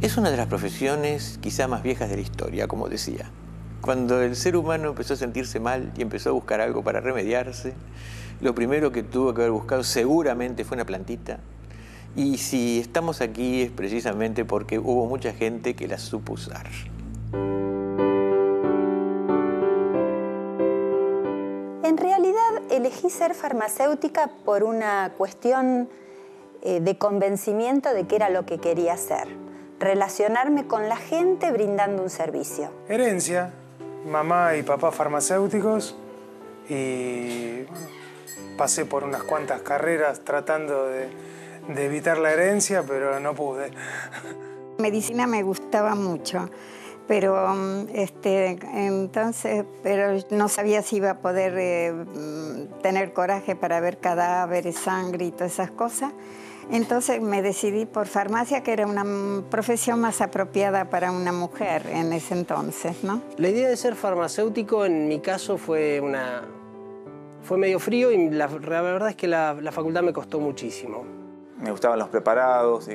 Es una de las profesiones quizá más viejas de la historia, como decía. Cuando el ser humano empezó a sentirse mal y empezó a buscar algo para remediarse, lo primero que tuvo que haber buscado seguramente fue una plantita. Y si estamos aquí es precisamente porque hubo mucha gente que la supo usar. En realidad elegí ser farmacéutica por una cuestión de convencimiento de que era lo que quería hacer. Relacionarme con la gente brindando un servicio. Herencia, mamá y papá farmacéuticos y bueno, pasé por unas cuantas carreras tratando de evitar la herencia, pero no pude. Medicina me gustaba mucho, pero pero no sabía si iba a poder tener coraje para ver cadáveres, sangre y todas esas cosas. Entonces me decidí por farmacia, que era una profesión más apropiada para una mujer en ese entonces, ¿no? La idea de ser farmacéutico en mi caso fue medio frío y la verdad es que la facultad me costó muchísimo. Me gustaban los preparados,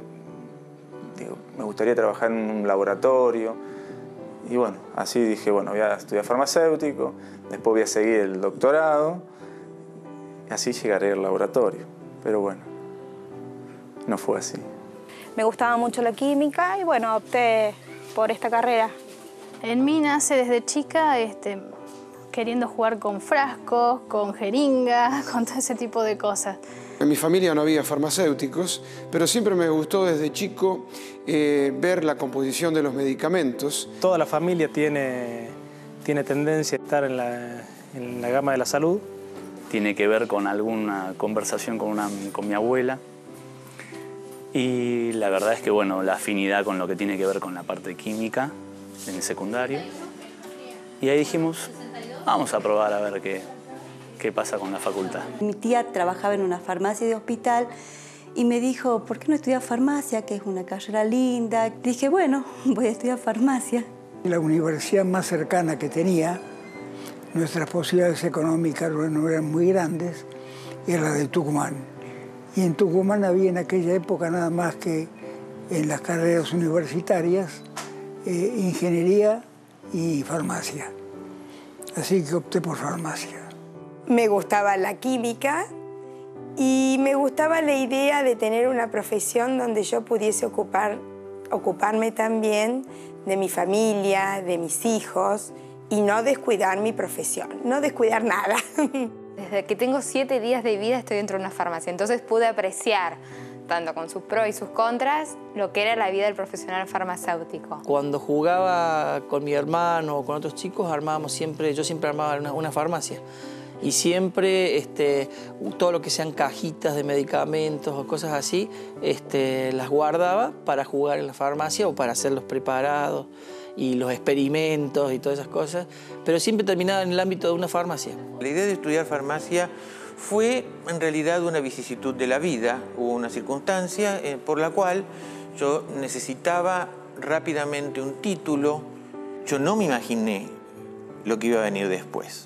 me gustaría trabajar en un laboratorio. Y bueno, así dije, bueno, voy a estudiar farmacéutico, después voy a seguir el doctorado, y así llegaré al laboratorio. Pero bueno, no fue así. Me gustaba mucho la química y bueno, opté por esta carrera. En mí nace desde chica queriendo jugar con frascos, con jeringas, con todo ese tipo de cosas. En mi familia no había farmacéuticos, pero siempre me gustó desde chico ver la composición de los medicamentos. Toda la familia tiene tendencia a estar en la gama de la salud. Tiene que ver con alguna conversación con mi abuela. Y la verdad es que, bueno, la afinidad con lo que tiene que ver con la parte química en el secundario. Y ahí dijimos, vamos a probar a ver qué pasa con la facultad. Mi tía trabajaba en una farmacia de hospital y me dijo, ¿por qué no estudias farmacia? Que es una carrera linda. Dije, bueno, voy a estudiar farmacia. La universidad más cercana que tenía, nuestras posibilidades económicas no eran muy grandes, era la de Tucumán. Y en Tucumán había en aquella época nada más que en las carreras universitarias, ingeniería y farmacia. Así que opté por farmacia. Me gustaba la química y me gustaba la idea de tener una profesión donde yo pudiese ocuparme también de mi familia, de mis hijos y no descuidar mi profesión, no descuidar nada. Desde que tengo 7 días de vida estoy dentro de una farmacia, entonces pude apreciar, tanto con sus pros y sus contras, lo que era la vida del profesional farmacéutico. Cuando jugaba con mi hermano o con otros chicos, yo siempre armaba una farmacia. Y siempre todo lo que sean cajitas de medicamentos o cosas así, las guardaba para jugar en la farmacia o para hacer los preparados y los experimentos y todas esas cosas, pero siempre terminaba en el ámbito de una farmacia. La idea de estudiar farmacia fue en realidad una vicisitud de la vida. Hubo una circunstancia por la cual yo necesitaba rápidamente un título. Yo no me imaginé lo que iba a venir después.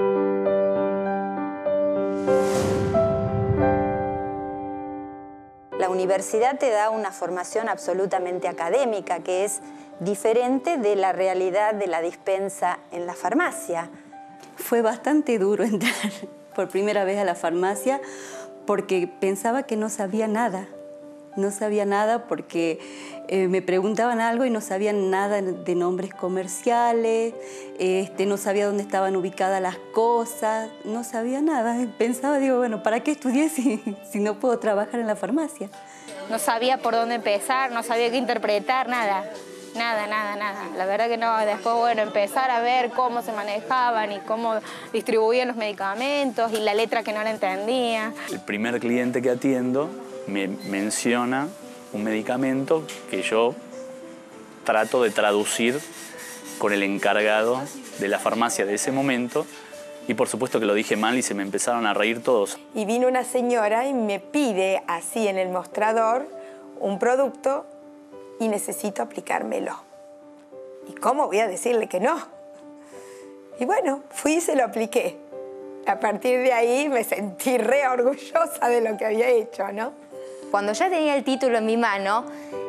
La universidad te da una formación absolutamente académica, que es diferente de la realidad de la dispensa en la farmacia. Fue bastante duro entrar por primera vez a la farmacia porque pensaba que no sabía nada. No sabía nada porque me preguntaban algo y no sabían nada de nombres comerciales, no sabía dónde estaban ubicadas las cosas, no sabía nada. Pensaba, bueno, ¿para qué estudié si no puedo trabajar en la farmacia? No sabía por dónde empezar, no sabía qué interpretar, nada. Nada. La verdad que no. Después, bueno, empezar a ver cómo se manejaban y cómo distribuían los medicamentos y la letra que no la entendía. El primer cliente que atiendo me menciona un medicamento que yo trato de traducir con el encargado de la farmacia de ese momento y por supuesto que lo dije mal y se me empezaron a reír todos. Y vino una señora y me pide así en el mostrador un producto y necesito aplicármelo. ¿Y cómo voy a decirle que no? Y bueno, fui y se lo apliqué. A partir de ahí me sentí re orgullosa de lo que había hecho, ¿no? Cuando ya tenía el título en mi mano,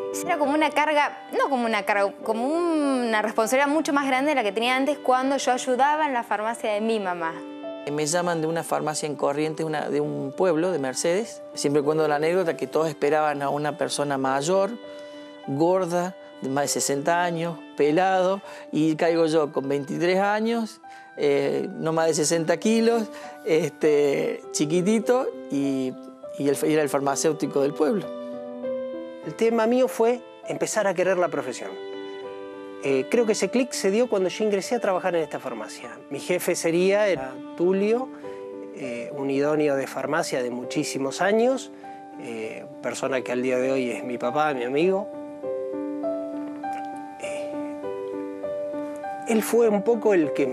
Era como una carga, no como una carga, como una responsabilidad mucho más grande de la que tenía antes cuando yo ayudaba en la farmacia de mi mamá. Me llaman de una farmacia en Corrientes, de un pueblo, de Mercedes. Siempre cuento la anécdota que todos esperaban a una persona mayor, gorda, de más de 60 años, pelado, y caigo yo con 23 años, no más de 60 kilos, chiquitito, y era el farmacéutico del pueblo. El tema mío fue empezar a querer la profesión. Creo que ese clic se dio cuando yo ingresé a trabajar en esta farmacia. Mi jefe era Tulio, un idóneo de farmacia de muchísimos años, persona que al día de hoy es mi papá, mi amigo. Él fue un poco el que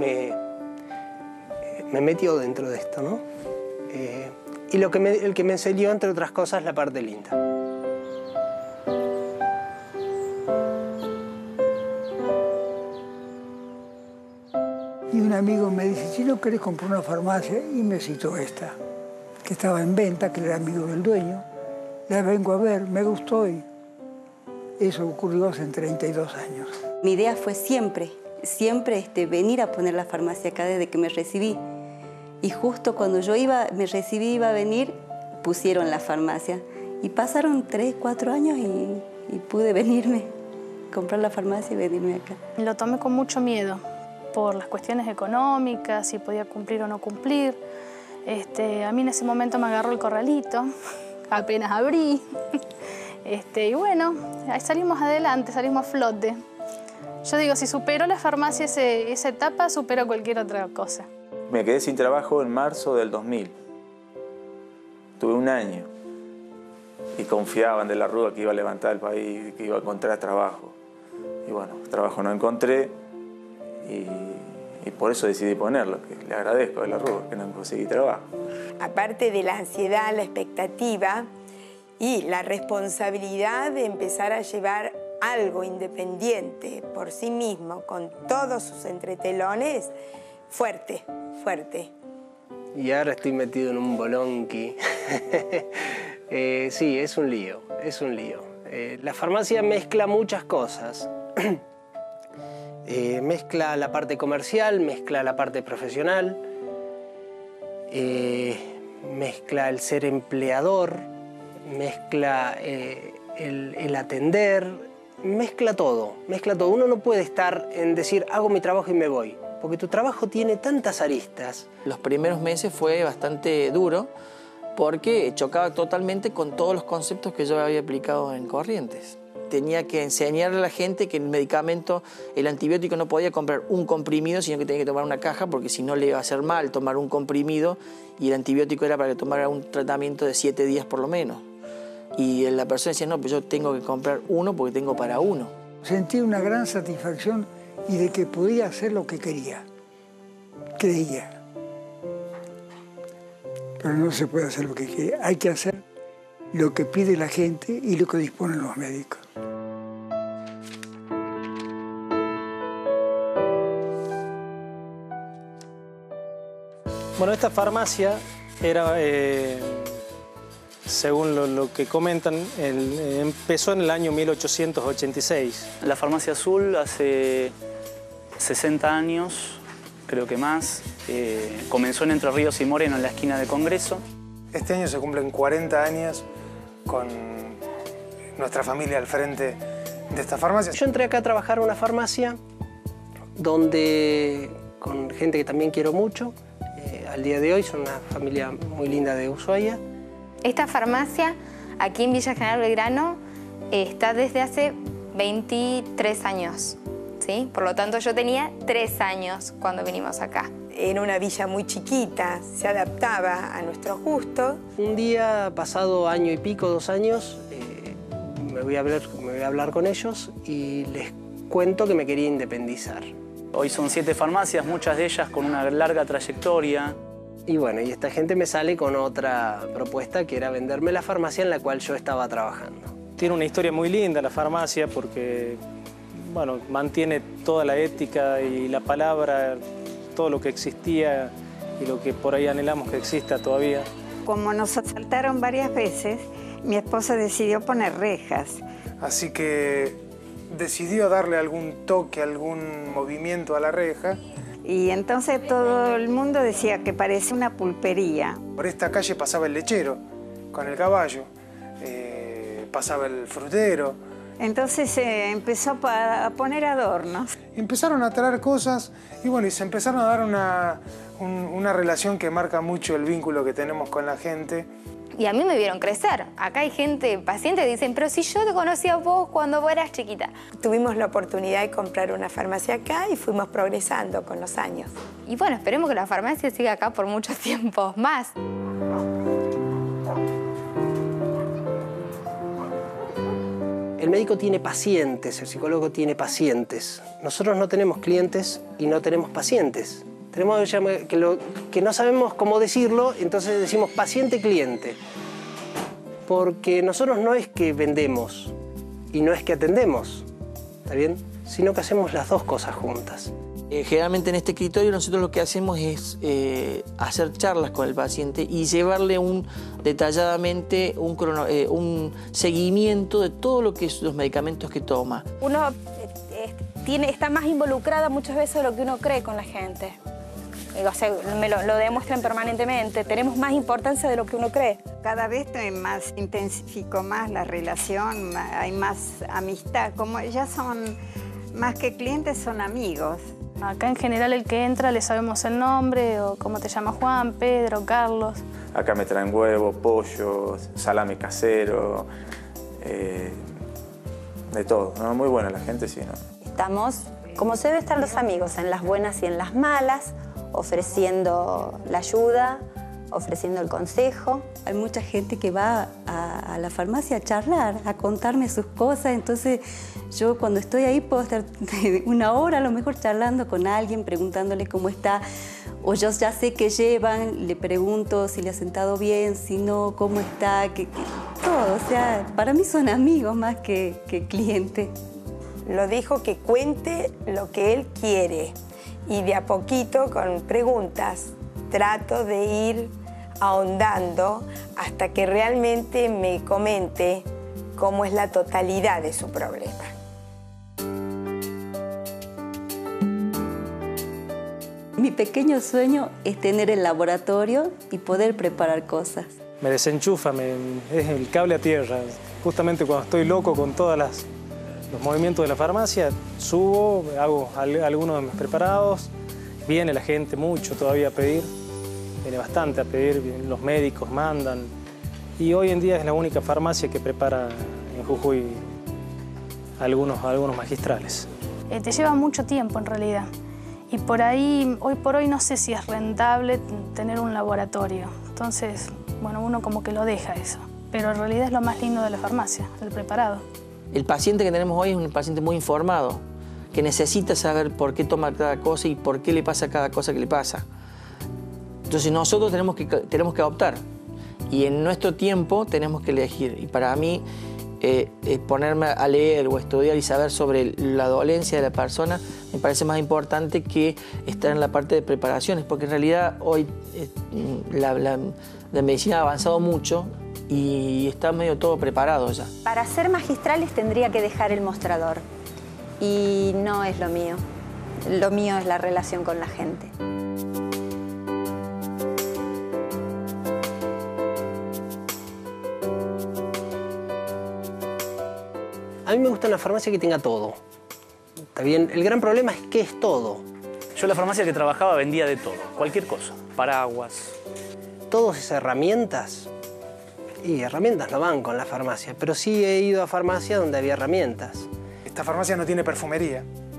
me metió dentro de esto, ¿no? Y el que me enseñó, entre otras cosas, la parte linda. Y un amigo me dice, si no querés comprar una farmacia, y me citó esta, que estaba en venta, que era amigo del dueño. La vengo a ver, me gustó y eso ocurrió hace 32 años. Mi idea fue siempre venir a poner la farmacia acá desde que me recibí. Y justo cuando yo me recibí, iba a venir, pusieron la farmacia. Y pasaron 3, 4 años y pude venirme, comprar la farmacia y venirme acá. Lo tomé con mucho miedo por las cuestiones económicas, si podía cumplir o no cumplir. A mí en ese momento me agarró el corralito, apenas abrí. Y bueno, ahí salimos adelante, salimos a flote. Yo digo, si superó la farmacia esa etapa, superó cualquier otra cosa. Me quedé sin trabajo en marzo del 2000. Tuve un año. Y confiaban de la Rúa que iba a levantar el país, que iba a encontrar trabajo. Y bueno, trabajo no encontré. Y por eso decidí ponerlo, que le agradezco a la Rúa que no conseguí trabajo. Aparte de la ansiedad, la expectativa y la responsabilidad de empezar a llevar algo independiente por sí mismo, con todos sus entretelones, fuerte, fuerte. Y ahora estoy metido en un bolonqui. Sí, es un lío, es un lío. La farmacia mezcla muchas cosas. Mezcla la parte comercial, mezcla la parte profesional, mezcla el ser empleador, mezcla el atender, mezcla todo. Uno no puede estar en decir, hago mi trabajo y me voy, porque tu trabajo tiene tantas aristas. Los primeros meses fue bastante duro porque chocaba totalmente con todos los conceptos que yo había aplicado en Corrientes. Tenía que enseñarle a la gente que el medicamento, el antibiótico, no podía comprar un comprimido, sino que tenía que tomar una caja, porque si no le iba a hacer mal tomar un comprimido, y el antibiótico era para que tomara un tratamiento de 7 días por lo menos. Y la persona decía, no, pues yo tengo que comprar uno porque tengo para uno. Sentí una gran satisfacción y de que podía hacer lo que quería, creía. Pero no se puede hacer lo que quiere, hay que hacer lo que pide la gente y lo que disponen los médicos. Bueno, esta farmacia era, según lo que comentan, empezó en el año 1886. La Farmacia Azul hace 60 años, creo que más. Comenzó en Entre Ríos y Moreno, en la esquina de Congreso. Este año se cumplen 40 años con nuestra familia al frente de esta farmacia. Yo entré acá a trabajar en una farmacia donde, con gente que también quiero mucho, al día de hoy son una familia muy linda de Ushuaia. Esta farmacia, aquí en Villa General Belgrano, está desde hace 23 años, ¿sí? Por lo tanto, yo tenía 3 años cuando vinimos acá. Era una villa muy chiquita, se adaptaba a nuestros gustos. Un día, pasado año y pico, 2 años, me voy a hablar con ellos y les cuento que me quería independizar. Hoy son 7 farmacias, muchas de ellas con una larga trayectoria. Y bueno, y esta gente me sale con otra propuesta, que era venderme la farmacia en la cual yo estaba trabajando. Tiene una historia muy linda la farmacia porque, bueno, mantiene toda la ética y la palabra, todo lo que existía y lo que por ahí anhelamos que exista todavía. Como nos asaltaron varias veces, Mi esposo decidió poner rejas. Así que decidió darle algún toque, algún movimiento a la reja. Y entonces todo el mundo decía que parece una pulpería. Por esta calle pasaba el lechero con el caballo, pasaba el frutero. Entonces se empezó a poner adornos. Empezaron a traer cosas y bueno, y se empezaron a dar una relación que marca mucho el vínculo que tenemos con la gente. Y a mí me vieron crecer. Acá hay gente, pacientes, dicen, pero si yo te conocí a vos cuando vos eras chiquita. Tuvimos la oportunidad de comprar una farmacia acá y fuimos progresando con los años. Y bueno, esperemos que la farmacia siga acá por muchos tiempos más. El médico tiene pacientes, el psicólogo tiene pacientes. Nosotros no tenemos clientes y no tenemos pacientes. Tenemos que no sabemos cómo decirlo, entonces decimos paciente-cliente. Porque nosotros no es que vendemos y no es que atendemos, ¿está bien? Sino que hacemos las dos cosas juntas. Generalmente en este escritorio nosotros lo que hacemos es hacer charlas con el paciente y llevarle detalladamente un seguimiento de todo lo que es los medicamentos que toma. Uno está más involucrada muchas veces de lo que uno cree con la gente. O sea, me lo demuestran permanentemente. Tenemos más importancia de lo que uno cree. Cada vez intensificó más la relación, hay más amistad. Como ya son más que clientes, son amigos. Acá en general el que entra le sabemos el nombre, o cómo te llamas, Juan, Pedro, Carlos. Acá me traen huevo, pollo, salame casero, de todo, ¿no? Muy buena la gente, sí, ¿no? Estamos, como se debe estar los amigos, en las buenas y en las malas, ofreciendo la ayuda, ofreciendo el consejo. Hay mucha gente que va a la farmacia a charlar, a contarme sus cosas, entonces yo cuando estoy ahí puedo estar una hora a lo mejor charlando con alguien, preguntándole cómo está, o yo ya sé qué llevan, le pregunto si le ha sentado bien, si no, cómo está, todo. O sea, para mí son amigos más que clientes. Lo dijo que cuente lo que él quiere y de a poquito con preguntas trato de ir ahondando hasta que realmente me comente cómo es la totalidad de su problema. Mi pequeño sueño es tener el laboratorio y poder preparar cosas. Me desenchufa, es el cable a tierra. Justamente cuando estoy loco con todos los movimientos de la farmacia, subo, hago algunos de mis preparados, viene la gente mucho todavía a pedir. Viene bastante a pedir, los médicos mandan. Y hoy en día es la única farmacia que prepara en Jujuy algunos magistrales. Te lleva mucho tiempo en realidad. Y por ahí, hoy por hoy, no sé si es rentable tener un laboratorio. Entonces, bueno, uno como que lo deja eso. Pero en realidad es lo más lindo de la farmacia, el preparado. El paciente que tenemos hoy es un paciente muy informado, que necesita saber por qué toma cada cosa y por qué le pasa cada cosa que le pasa. Entonces nosotros tenemos que optar y en nuestro tiempo tenemos que elegir. Y para mí, ponerme a leer o estudiar y saber sobre la dolencia de la persona me parece más importante que estar en la parte de preparaciones, porque en realidad hoy la medicina ha avanzado mucho y está medio todo preparado ya. Para ser magistrales tendría que dejar el mostrador y no es lo mío. Lo mío es la relación con la gente. A mí me gusta una farmacia que tenga todo. ¿Está bien? El gran problema es qué es todo. Yo en la farmacia que trabajaba vendía de todo, cualquier cosa. Paraguas. Todas esas herramientas. Y herramientas no van con la farmacia, pero sí he ido a farmacias donde había herramientas. Esta farmacia no tiene perfumería.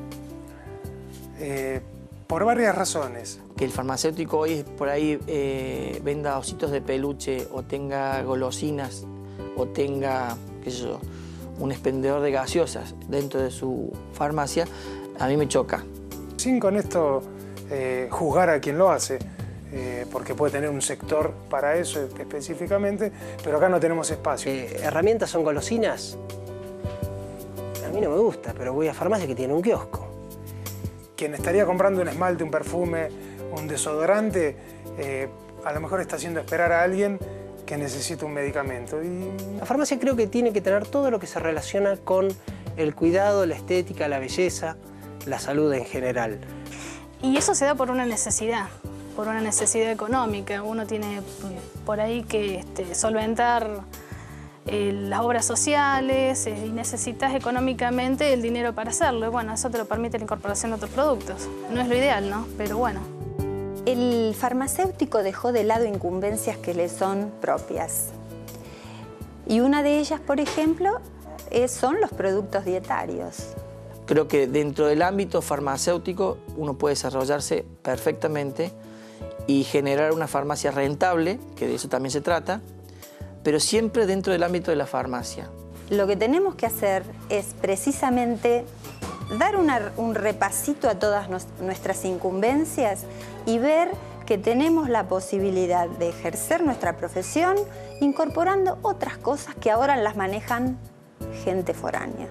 Por varias razones. Que el farmacéutico hoy por ahí venda ositos de peluche o tenga golosinas o tenga, qué sé yo, un expendedor de gaseosas dentro de su farmacia, a mí me choca. Sin con esto juzgar a quien lo hace, porque puede tener un sector para eso específicamente, pero acá no tenemos espacio. ¿Herramientas son golosinas? A mí no me gusta, pero voy a farmacia que tiene un kiosco. Quien estaría comprando un esmalte, un perfume, un desodorante, a lo mejor está haciendo esperar a alguien que necesito un medicamento. Y la farmacia creo que tiene que tener todo lo que se relaciona con el cuidado, la estética, la belleza, la salud en general. Y eso se da por una necesidad económica. Uno tiene por ahí que solventar las obras sociales y necesitas económicamente el dinero para hacerlo. Y bueno, eso te lo permite la incorporación de otros productos. No es lo ideal, ¿no? Pero bueno. El farmacéutico dejó de lado incumbencias que le son propias. Y una de ellas, por ejemplo, son los productos dietarios. Creo que dentro del ámbito farmacéutico uno puede desarrollarse perfectamente y generar una farmacia rentable, que de eso también se trata, pero siempre dentro del ámbito de la farmacia. Lo que tenemos que hacer es precisamente dar un repasito a todas nuestras incumbencias y ver que tenemos la posibilidad de ejercer nuestra profesión incorporando otras cosas que ahora las manejan gente foránea.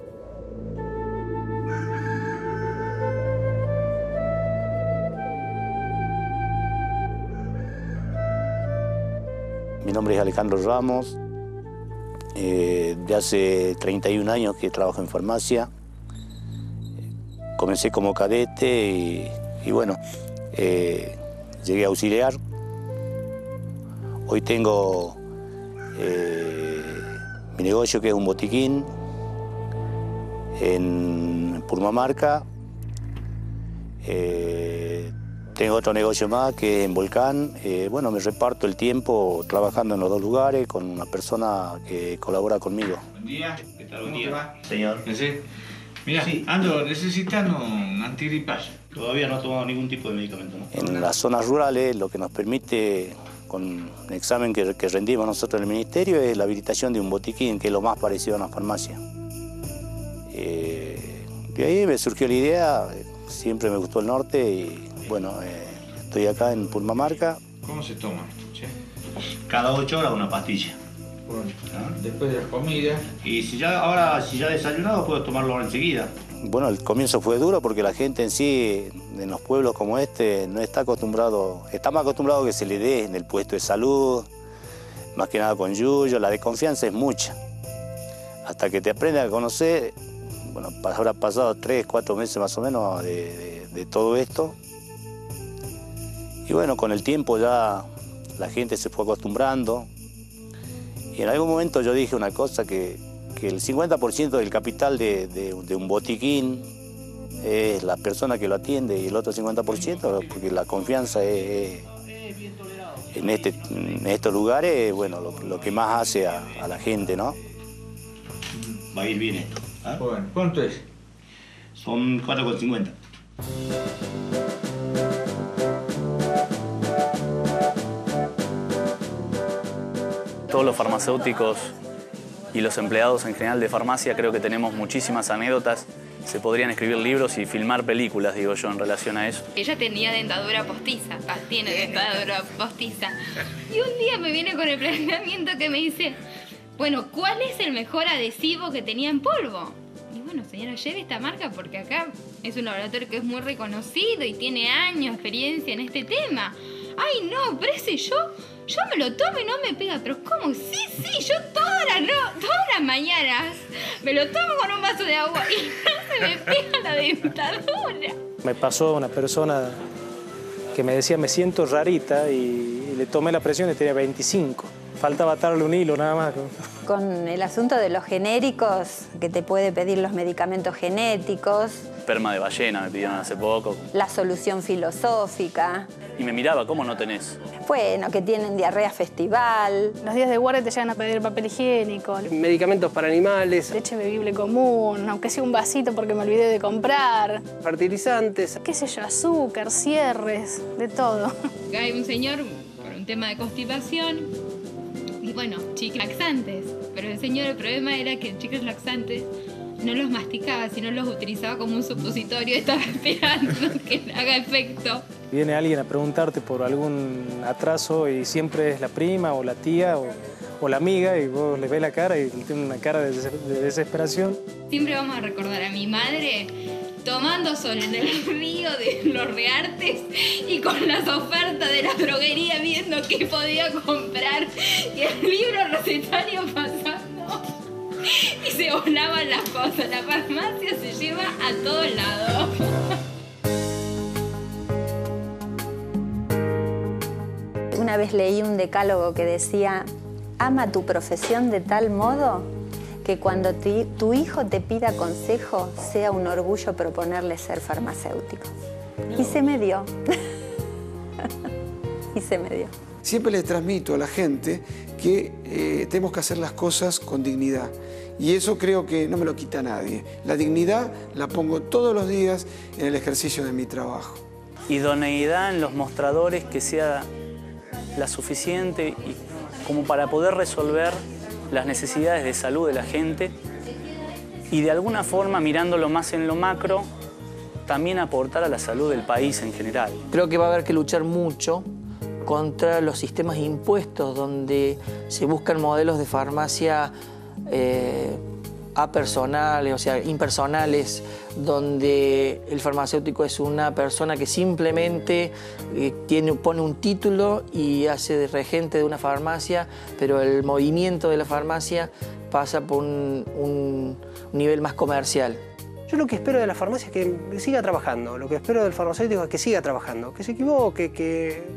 Mi nombre es Alejandro Ramos, de hace 31 años que trabajo en farmacia. Comencé como cadete y bueno, llegué a auxiliar. Hoy tengo mi negocio, que es un botiquín en Purmamarca. Tengo otro negocio más, que es en Volcán. Bueno, me reparto el tiempo trabajando en los dos lugares con una persona que colabora conmigo. Buen día, ¿qué tal? Buen día. Señor. Mira, sí, ando necesitando un antigripal. Todavía no ha tomado ningún tipo de medicamento, ¿no? En las zonas rurales, lo que nos permite, con un examen que rendimos nosotros en el ministerio, es la habilitación de un botiquín, que es lo más parecido a una farmacia. De ahí me surgió la idea, siempre me gustó el norte y bueno, estoy acá en Purmamarca. ¿Cómo se toma? ¿Sí? Cada 8 horas una pastilla. Bueno, después de la comida. Y si ya desayunado, puedo tomarlo ahora enseguida. Bueno, el comienzo fue duro porque la gente en sí, en los pueblos como este, no está acostumbrado, está más acostumbrado que se le dé en el puesto de salud, más que nada con yuyo, la desconfianza es mucha. Hasta que te aprendes a conocer, bueno, habrá pasado 3, 4 meses más o menos de todo esto. Y bueno, con el tiempo ya la gente se fue acostumbrando. Y en algún momento yo dije una cosa, que el 50% del capital de un botiquín es la persona que lo atiende y el otro 50%, porque la confianza es en estos lugares, bueno, lo que más hace a la gente, ¿no? Va a ir bien esto. ¿Ah? Bueno, ¿cuánto es? Son 4,50. Todos los farmacéuticos y los empleados en general de farmacia creo que tenemos muchísimas anécdotas. Se podrían escribir libros y filmar películas, digo yo, en relación a eso. Ella tenía dentadura postiza, tiene dentadura postiza. Y un día me viene con el planteamiento que me dice, bueno, ¿cuál es el mejor adhesivo que tenía en polvo? Y bueno, señora, lleve esta marca porque acá es un laboratorio que es muy reconocido y tiene años de experiencia en este tema. Ay, no, pero ese yo me lo tomo y no me pega. Pero ¿cómo? Sí, yo todas las mañanas me lo tomo con un vaso de agua y no se me pega la dentadura. Me pasó una persona que me decía, me siento rarita, y le tomé la presión y tenía 25. Faltaba atarle un hilo nada más. Con el asunto de los genéricos, que te puede pedir los medicamentos genéticos. Esperma de ballena me pidieron hace poco. La solución filosófica. Y me miraba, ¿cómo no tenés? Bueno, que tienen diarrea festival. Los días de guardia te llegan a pedir papel higiénico. Medicamentos para animales. Leche bebible común, aunque sea un vasito porque me olvidé de comprar. Fertilizantes. Qué sé yo, azúcar, cierres, de todo. Hay un señor por un tema de constipación y bueno, chicles laxantes. Pero el problema era que chicles laxantes no los masticaba, sino los utilizaba como un supositorio y estaba esperando que haga efecto. Viene alguien a preguntarte por algún atraso y siempre es la prima o la tía o la amiga, y vos le ves la cara y tiene una cara de desesperación. Siempre vamos a recordar a mi madre tomando sol en el río de los Reartes y con las ofertas de la droguería viendo qué podía comprar y el libro recetario pasando y se volaban las cosas. La farmacia se lleva a todos lados. Una vez leí un decálogo que decía: ama tu profesión de tal modo que cuando tu hijo te pida consejo sea un orgullo proponerle ser farmacéutico. Y se me dio. Y se me dio. Siempre le transmito a la gente que tenemos que hacer las cosas con dignidad. Y eso creo que no me lo quita nadie. La dignidad la pongo todos los días en el ejercicio de mi trabajo. Idoneidad en los mostradores que sea la suficiente y como para poder resolver las necesidades de salud de la gente y de alguna forma, mirándolo más en lo macro, también aportar a la salud del país en general. Creo que va a haber que luchar mucho contra los sistemas impuestos donde se buscan modelos de farmacia apersonales, o sea, impersonales, donde el farmacéutico es una persona que simplemente pone un título y hace de regente de una farmacia, pero el movimiento de la farmacia pasa por un nivel más comercial. Yo lo que espero de la farmacia es que siga trabajando, lo que espero del farmacéutico es que siga trabajando, que se equivoque, que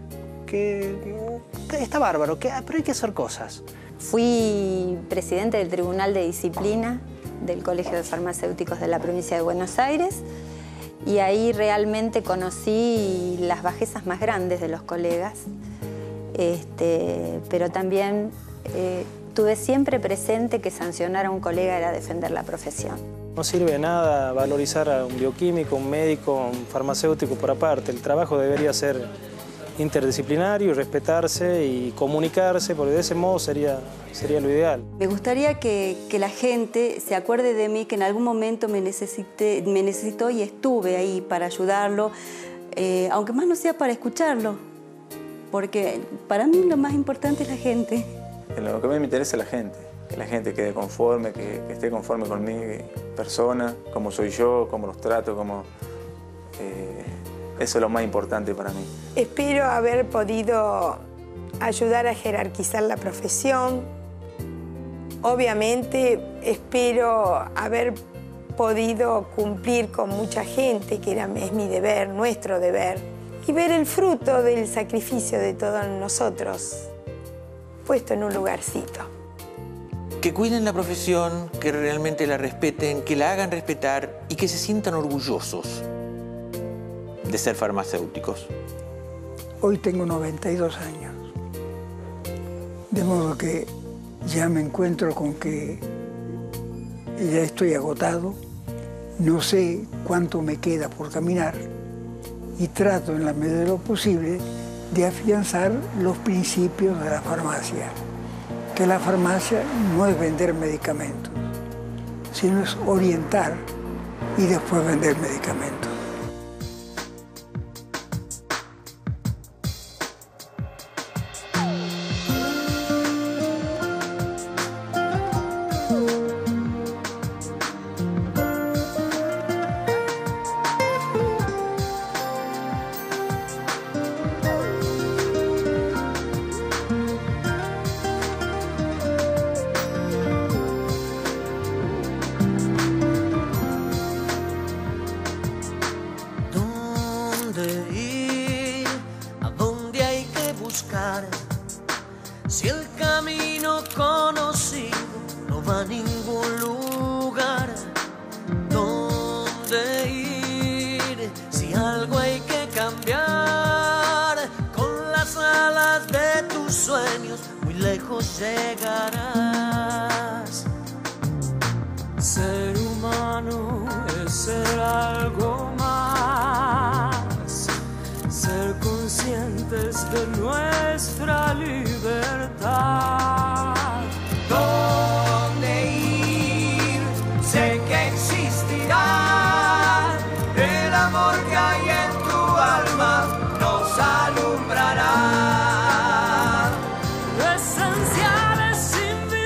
está bárbaro, pero hay que hacer cosas. Fui presidente del Tribunal de Disciplina del Colegio de Farmacéuticos de la provincia de Buenos Aires y ahí realmente conocí las bajezas más grandes de los colegas, pero también tuve siempre presente que sancionar a un colega era defender la profesión. No sirve de nada valorizar a un bioquímico, un médico, un farmacéutico por aparte. El trabajo debería ser interdisciplinario, respetarse y comunicarse, porque de ese modo sería lo ideal. Me gustaría que la gente se acuerde de mí, que en algún momento me necesitó y estuve ahí para ayudarlo, aunque más no sea para escucharlo, porque para mí lo más importante es la gente. Lo que a mí me interesa es la gente, que la gente quede conforme, que esté conforme con mi persona, cómo soy yo, cómo los trato, eso es lo más importante para mí. Espero haber podido ayudar a jerarquizar la profesión. Obviamente espero haber podido cumplir con mucha gente, que es mi deber, nuestro deber, y ver el fruto del sacrificio de todos nosotros, puesto en un lugarcito. Que cuiden la profesión, que realmente la respeten, que la hagan respetar y que se sientan orgullosos de ser farmacéuticos. Hoy tengo 92 años, de modo que ya me encuentro con que ya estoy agotado, no sé cuánto me queda por caminar y trato en la medida de lo posible de afianzar los principios de la farmacia, que la farmacia no es vender medicamentos, sino es orientar y después vender medicamentos. Si el camino conocido no va a ningún lugar, ¿dónde ir? Si algo hay que cambiar, con las alas de tus sueños muy lejos llegarás. Ser humano es ser algo más, ser conscientes de nuestra libertad. ¿Dónde ir? Sé que existirá el amor que hay en tu alma, nos alumbrará. Lo esencial es invisible.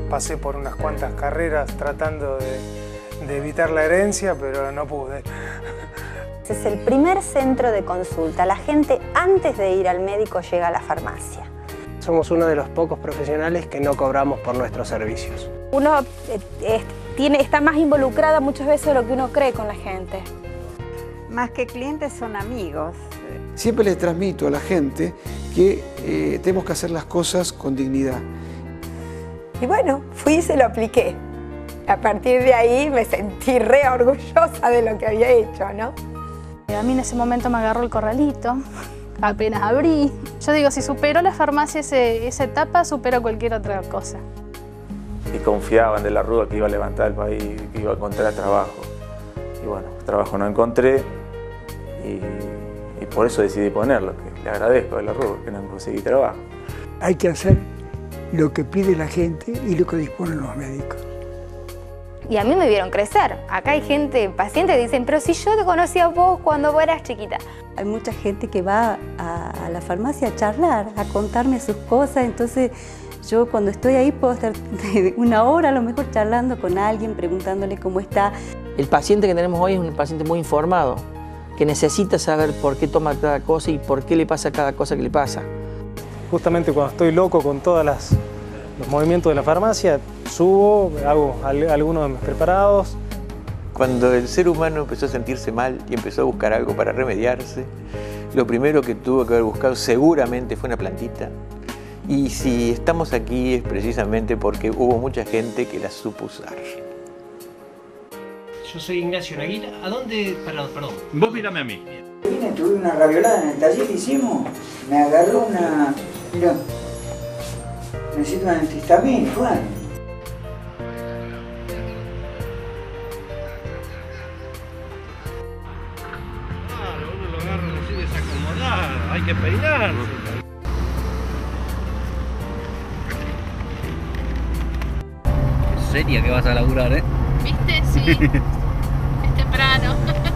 pasé por unas cuantas carreras tratando de evitar la herencia, pero no pude. Es el primer centro de consulta. La gente antes de ir al médico llega a la farmacia. Somos uno de los pocos profesionales que no cobramos por nuestros servicios. Uno está más involucrada muchas veces de lo que uno cree con la gente. Más que clientes son amigos. Siempre les transmito a la gente que tenemos que hacer las cosas con dignidad. Y bueno, fui y se lo apliqué. A partir de ahí me sentí re orgullosa de lo que había hecho, ¿no? A mí en ese momento me agarró el corralito, apenas abrí. Yo digo, si superó la farmacia esa etapa, supero cualquier otra cosa. Y confiaban de la Rúa que iba a levantar el país, que iba a encontrar trabajo. Y bueno, trabajo no encontré y por eso decidí ponerlo, que le agradezco a la Rúa que no conseguí trabajo. Hay que hacer lo que pide la gente y lo que disponen los médicos. Y a mí me vieron crecer. Acá hay gente, pacientes que dicen, pero si yo te conocí a vos cuando vos eras chiquita. Hay mucha gente que va a la farmacia a charlar, a contarme sus cosas, entonces yo cuando estoy ahí puedo estar una hora a lo mejor charlando con alguien, preguntándole cómo está. El paciente que tenemos hoy es un paciente muy informado, que necesita saber por qué toma cada cosa y por qué le pasa cada cosa que le pasa. Justamente cuando estoy loco con todos los movimientos de la farmacia, subo, hago algunos de mis preparados. Cuando el ser humano empezó a sentirse mal y empezó a buscar algo para remediarse, lo primero que tuvo que haber buscado seguramente fue una plantita. Y si estamos aquí es precisamente porque hubo mucha gente que la supo usar. Yo soy Ignacio Naguila. ¿A dónde? Perdón. Vos mírame a mí. Vine, tuve una raviolada en el taller que hicimos, me agarró una... Mirá, necesito un antihistamínico, ¿vale? Claro, uno lo agarra así desacomodado, hay que peinarse. Qué seria que vas a laburar, ¿eh? ¿Viste? Sí. Es temprano.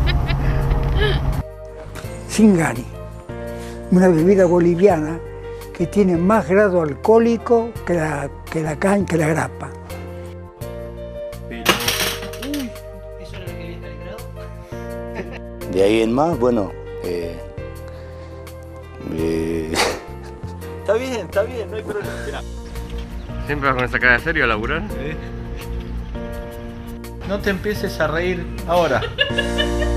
Singani, una bebida boliviana que tiene más grado alcohólico que la grapa. ¿Eso era lo que habías calibrado? De ahí en más, bueno... Está bien, no hay problema. Mirá. ¿Siempre vas con esa cara de serio a laburar? No te empieces a reír ahora.